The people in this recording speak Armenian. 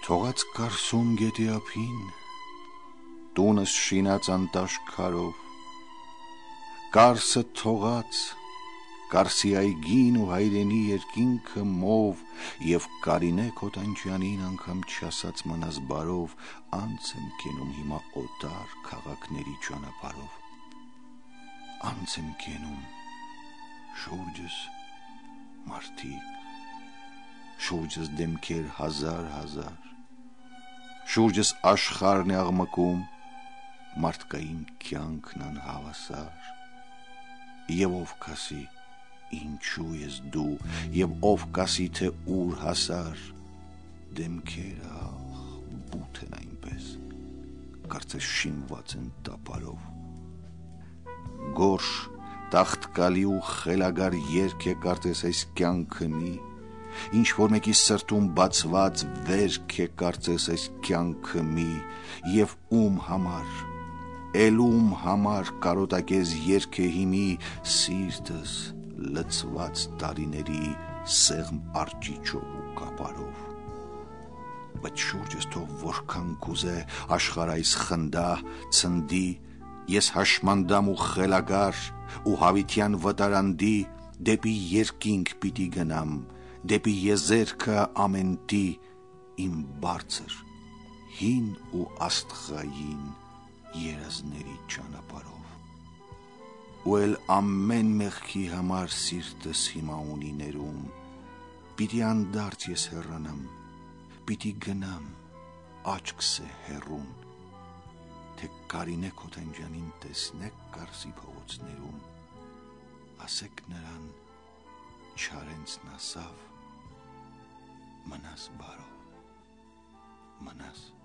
Թողած կարսում գետի ափին, տունս շինած անտաշքարով, կարսը թողած, կարսի այգին ու հայրենի երկինքը մով, և Կարինե Քոթանջյանին անգամ չասած մնաս բարով, անց եմ կենում հիմա օտար քաղաքների ճանապարհով, անց եմ կենում շուրջս մարդիկ, շուրջս դեմքեր հազար, շուրջս աշխարհն է աղմկում, մարդկային կյանքն անհավասար, և ով կասի ինչու ես դու, և ով կասի թե ուր հասար, դեմքերը ախ բութ են այնպես, կարծես շինված են տապարով, գորշ, տաղտկալի ու խելագար երգ է կարծես այս կյանքը մի, ինչ-որ մեկի սրտում բացված վերք է կարծես այս կյանքը մի, և ում համար, էլ ում համար կարոտակեզ երգ է հիմի, սիրտս լցված տարիների սեղմ արջիչով ու կապարով, բայց շուրջս թող որքան կուզե աշխարհ այս խնդա, ցնդի, ես հաշմանդամ ու խելագար ու հավիտյան վտարանդի դեպի երկինք պիտի գնամ, դեպի եզերքը ամենտի իմ բարձր, հին ու աստղային երազների ճանապարհով, ու էլ ամեն մեղքի համար սիրտս հիմա ունի ներում, պիտի անդարձ ես հեռանամ, պիտի գնամ, աչքս է հեռուն, թե Կարինե Քոթանջյանին տեսնեք Կարսի փողոցներում, ասեք նրան Չարենցն ասավ, մնաս բարով, մնաս